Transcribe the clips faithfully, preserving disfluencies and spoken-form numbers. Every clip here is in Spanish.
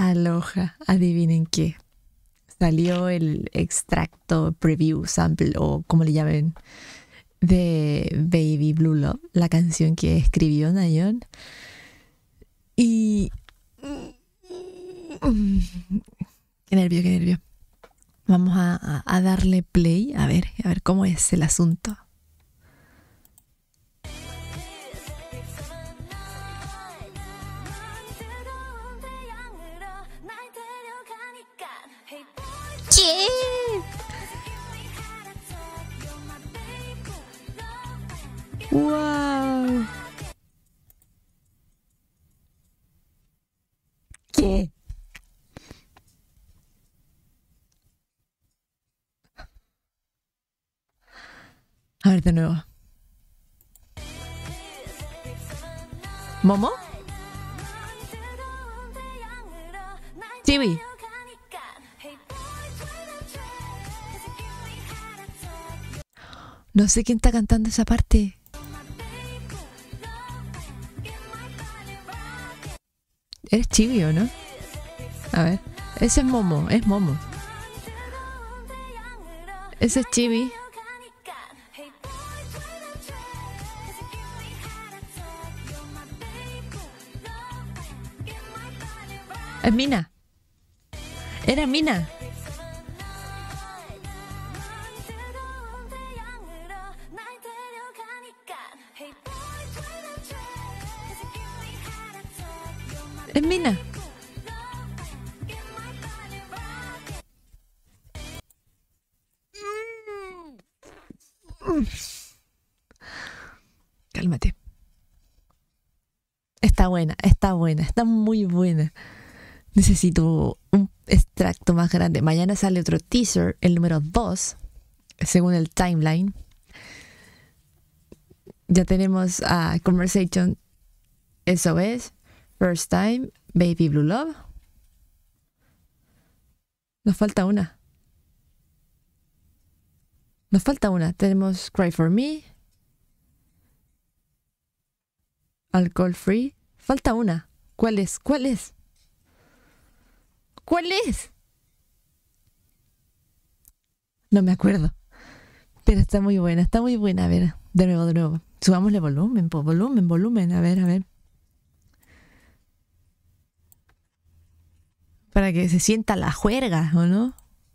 Aloha, adivinen qué. Salió el extracto preview sample o como le llamen de Baby Blue Love, la canción que escribió Nayeon. Y qué nervio, qué nervio. Vamos a, a, a darle play a ver, a ver cómo es el asunto. ¿Qué? ¡Wow! ¿Qué? A ver de nuevo. ¿Momo? Chibi. No sé quién está cantando esa parte. ¿Eres Chibi o no? A ver. Ese es Momo, es Momo. Ese es Chibi. Es Mina. Era Mina. Es Mina. Cálmate. Está buena, está buena, está muy buena. Necesito un extracto más grande. Mañana sale otro teaser, el número dos, según el timeline. Ya tenemos a Conversation S O S, First Time, Baby Blue Love. Nos falta una. Nos falta una. Tenemos Cry For Me, Alcohol Free. Falta una. ¿Cuál es? ¿Cuál es? ¿Cuál es? No me acuerdo. Pero está muy buena, está muy buena. A ver, de nuevo, de nuevo. Subámosle volumen, po, volumen, volumen. A ver, a ver. Para que se sienta la juerga, ¿o no?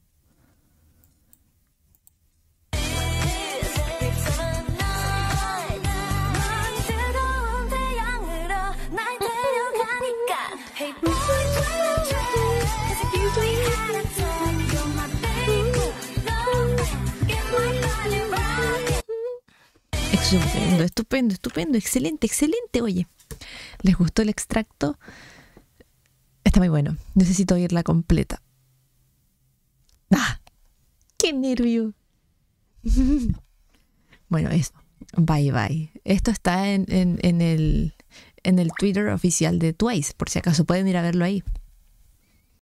Estupendo, estupendo, estupendo, excelente, excelente. Oye, ¿les gustó el extracto? Está muy bueno. Necesito oírla completa. ¡Ah! ¡Qué nervio! Bueno, eso. Bye, bye. Esto está en, en, en, el, en el Twitter oficial de Twice, por si acaso pueden ir a verlo ahí.